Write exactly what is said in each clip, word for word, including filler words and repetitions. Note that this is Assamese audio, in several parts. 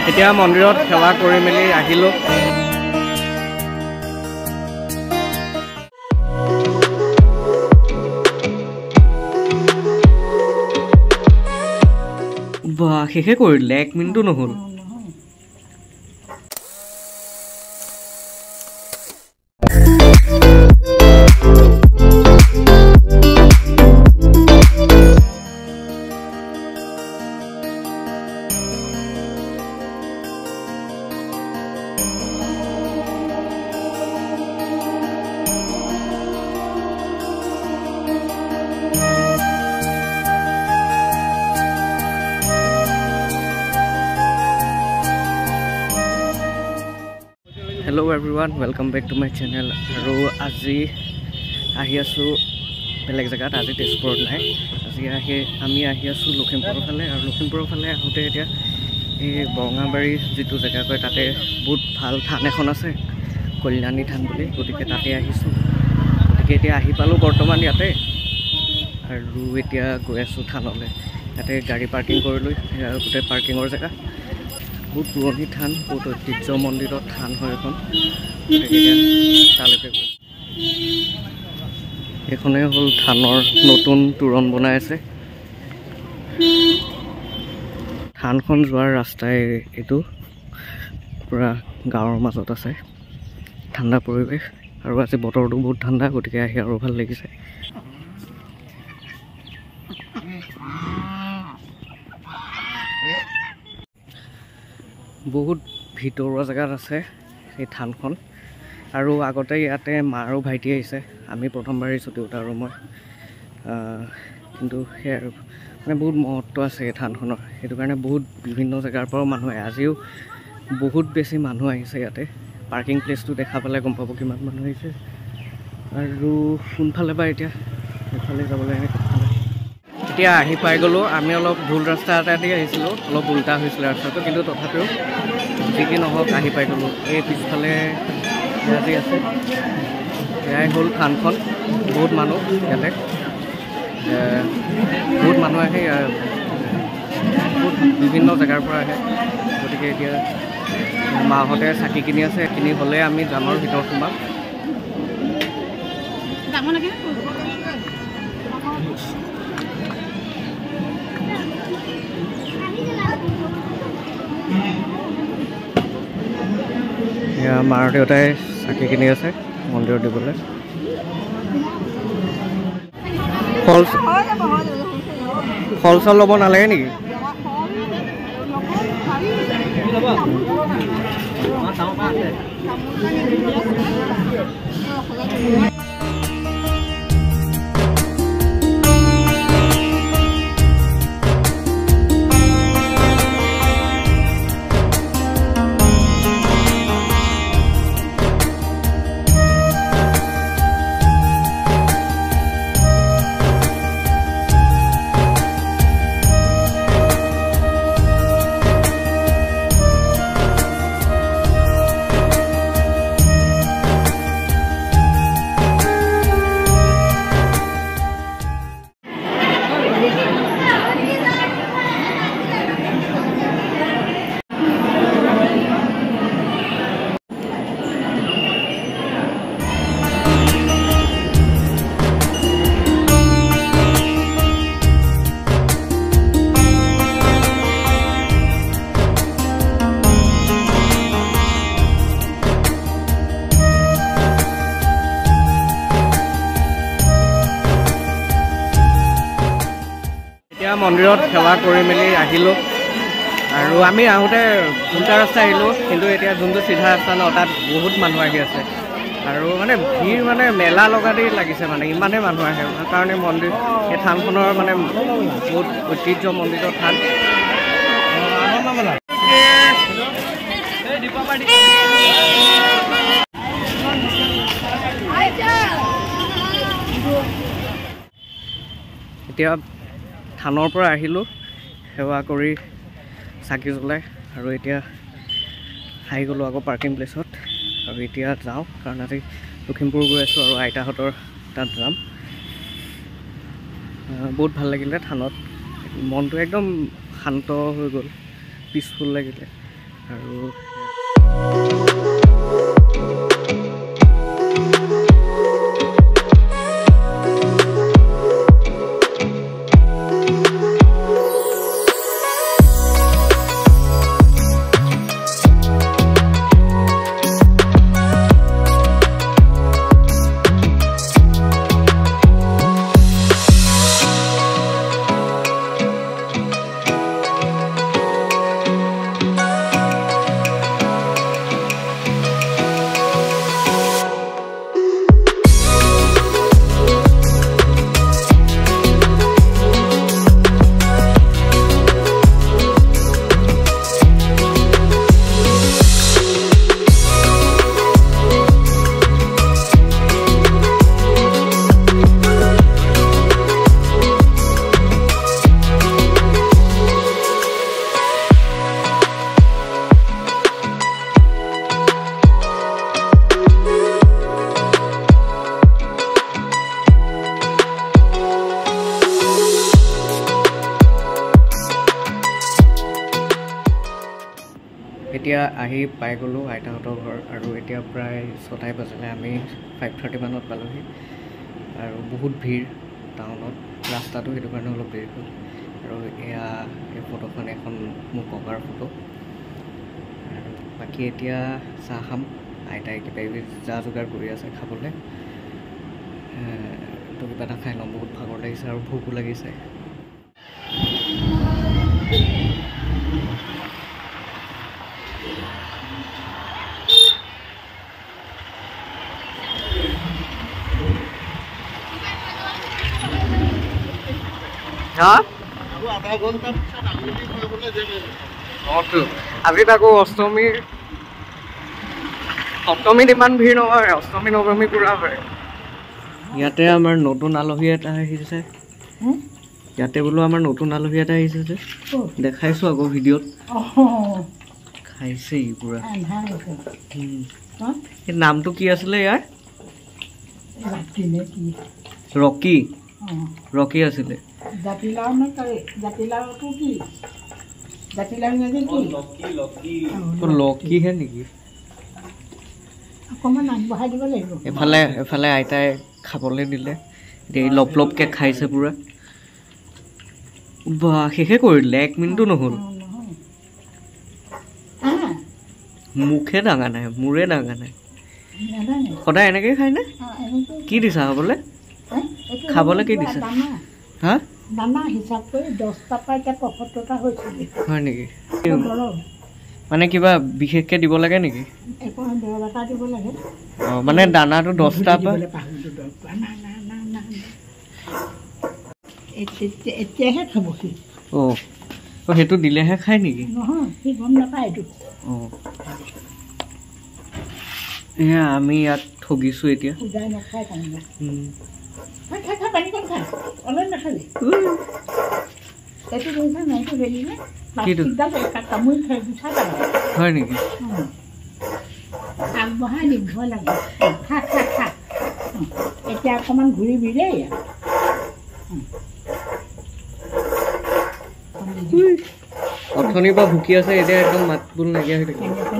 এতিয়া মন্দিৰত সেৱা কৰি মেলি আহিলোঁ। বাহ, শেষে কৰিলে, এক মিনিটো নহ'ল। Hello' everyone, welcome back to my channel. আৰু আজি আহি আছোঁ বেলেগ জেগাত, আজি তেজপুৰত নাই। আজি আহি আমি আহি আছোঁ লখিমপুৰৰ ফালে। আৰু লখিমপুৰৰ ফালে আহোঁতে এতিয়া এই বৰঙাবাৰী যিটো জেগা কয়, তাতে বহুত ভাল থান এখন আছে, কল্যাণী থান বুলি। গতিকে তাতে আহিছোঁ। গতিকে এতিয়া আহি পালোঁ বৰ্তমান ইয়াতে, আৰু এতিয়া গৈ আছোঁ থানলৈ। ইয়াতে গাড়ী পাৰ্কিং কৰিলোঁ, গোটেই পাৰ্কিঙৰ জেগা। বহুত পুৰণি থান, বহুত ঐতিহ্য মন্দিৰৰ থান হয় এখন। গতিকে তালৈকে গৈ এইখনেই হ'ল থানৰ নতুন তোৰণ বনাই আছে। থানখন যোৱাৰ ৰাস্তাই এইটো, পূৰা গাঁৱৰ মাজত আছে, ঠাণ্ডা পৰিৱেশ। আৰু আজি বতৰটো বহুত ঠাণ্ডা, গতিকে আহি আৰু ভাল লাগিছে। বহুত ভিতৰুৱা জেগাত আছে এই থানখন। আৰু আগতে ইয়াতে মা আৰু ভাইটি আহিছে, আমি প্ৰথমবাৰ আহিছোঁ, দেউতা আৰু মই। কিন্তু সেয়াই আৰু মানে বহুত মহত্ব আছে এই থানখনৰ, সেইটো কাৰণে বহুত বিভিন্ন জেগাৰ পৰাও মানুহ আহে। আজিও বহুত বেছি মানুহ আহিছে ইয়াতে। পাৰ্কিং প্লেচটো দেখা পালে গম পাব কিমান মানুহ আহিছে। আৰু কোনফালে বা এতিয়া সেইফালে যাবলৈ এতিয়া আহি পাই গ'লোঁ। আমি অলপ ভুল ৰাস্তা এটা দি আহিছিলোঁ, অলপ উল্টা হৈছিলে ৰাস্তাটো, কিন্তু তথাপিও যি কি নহওক আহি পাই গ'লোঁ। এই পিছফালে আজি আছে, এয়াই হ'ল থানখন। বহুত মানুহ ইয়াতে, বহুত মানুহ আহে, বহুত বিভিন্ন জেগাৰ পৰা আহে। গতিকে এতিয়া মাহঁতে চাকি কিনি আছে, কিনি হ'লে আমি যাম আৰু ভিতৰত সোমাম। এয়া মাৰ দেউতাই চাকি কিনি আছে মন্দিৰত দিবলৈ। ফল ফল চল ল'ব নালাগে নেকি? মন্দিৰত সেৱা কৰি মেলি আহিলোঁ। আৰু আমি আহোঁতে উল্টা ৰাস্তা আহিলোঁ, কিন্তু এতিয়া যোনটো চিধা ৰাস্তা ন, তাত বহুত মানুহ আহি আছে। আৰু মানে ভিৰ মানে মেলা লগা দি লাগিছে, মানে ইমানেই মানুহ আহে। কাৰণে মন্দিৰ এই থানখনৰ মানে বহুত ঐতিহ্য মন্দিৰৰ থান। এতিয়া থানৰ পৰা আহিলোঁ সেৱা কৰি চাকি জ্বলাই, আৰু এতিয়া আহি গ'লোঁ আকৌ পাৰ্কিং প্লেচত। আৰু এতিয়া যাওঁ, কাৰণ আজি লখিমপুৰ গৈ আছোঁ আৰু আইতাহঁতৰ তাত যাম। বহুত ভাল লাগিলে থানত, মনটো একদম শান্ত হৈ গ'ল, পিচফুল লাগিলে। আৰু এতিয়া আহি পাই গ'লোঁ আইতাহঁতৰ ঘৰ আৰু এতিয়া প্ৰায় ছটাই বাজিলে আমি ফাইভ থাৰ্টি মানত পালোহি আৰু বহুত ভিৰ টাউনত ৰাস্তাটো সেইটো কাৰণে অলপ দেৰি হ'ল আৰু এয়া এই ফটোখন এখন মোৰ ককাৰ ফটো আৰু বাকী এতিয়া চাহ খাম আইতাই কিবা কিবি যা যোগাৰ কৰি আছে খাবলৈ তো কিবা এটা খাই ল'ম বহুত ভাগৰ লাগিছে আৰু ভোকো লাগিছে আজি তাকো অষ্টমীৰ সপ্তমীত ইমান ভিৰ নহয় অষ্টমী নৱমী পুৰা হয় ইয়াতে আমাৰ নতুন আলহী এটা আহিছে ইয়াতে বোলো আমাৰ নতুন আলহী এটা আহিছে যে দেখাইছোঁ আকৌ ভিডিঅ'ত খাইছে ই পুৰা নামটো কি আছিলে ইয়াৰ ৰকি ৰকি আছিলে জাতিলাও নে জাতিলাওটো কি জাতিলাও নে কি লকি লকি তো লকি হে নেকি অকমান আগবঢ়াই দিব লাগিব এফালে এফালে আইতাই খাবলৈ দিলে এই লপ লপকে খাইছে পুৰা বা শেষে কৰিলে এক মিনিটো নহ'ল মুখে ডাঙা নাই মূৰে ডাঙা নাই সদায় এনেকৈ খায় নে কি দিছা খাবলৈ খাবলৈ কি দিছা হা দানা হিচাপ কৰি দহটা পৰা এতিয়া পঁয়সত্তৰটা হৈছিলে হয় নেকি মানে কিবা বিশেষকৈ দিব লাগে নেকি দৰৱ এটা দিব লাগে অঁ মানে দানাটো দহটা পৰা এতিয়াহে খাব সি অঁ অঁ সেইটো দিলেহে খায় নেকি নহয় সি গম নাপায় এইটো অঁ এয়া আমি ইয়াত ঠগিছোঁ এতিয়া পূজাই নাখায় তাৰমানে খাই খাই পানী কণ খাই অলপ নাখালি এইটো কৈছা নাই এইটো হেৰি নে প্লাষ্টিকডাল তামোল খাই গুঠা পেলাব হয় নেকি আগবঢ়াই দিম ভয় লাগে খা খা খা এতিয়া অকণমান ঘূৰিবি দেই অথনিৰ পৰা ভুকি আছে এতিয়া একদম মাত বোল নাইকিয়া হৈ থাকে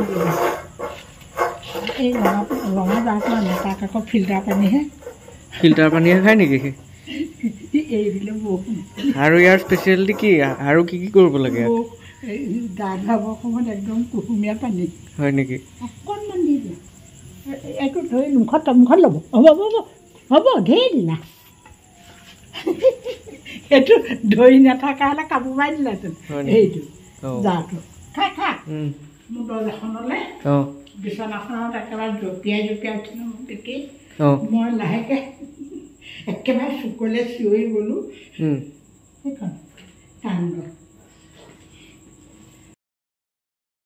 এই ৰঙা ৰঙা জাৰটো আনে তাক আকৌ ফিল্টাৰ পানীহে ফিল্টাৰ পানীহে খায় নেকি এৰি দিলে বৰষুণ আৰু ইয়াৰ স্পেচিয়েলিটি কি আৰু কি কি কৰিব লাগে গা ধুৱাবৰ সময়ত একদম কুহুমীয়া পানী হয় নেকি অকণমান দি দিয়ে এইটো ধৰি মুখত মুখত ল'ব হ'ব হ'ব হ'ব ধেৰ দিলা এইটো ধৰি নাথাকা হ'লে কাপোৰ মাৰি দিলাহেঁতেন সেইটো জাৰটো খা খা মোৰ দৰ্জাখনলৈ বিচনাখনত একেবাৰে জঁপিয়াই জঁপিয়াই উঠিলে মোক দেখি মই লাহেকৈ একেবাৰে চকুলৈ চিঞৰি গ'লোঁ সেইখন কান্দ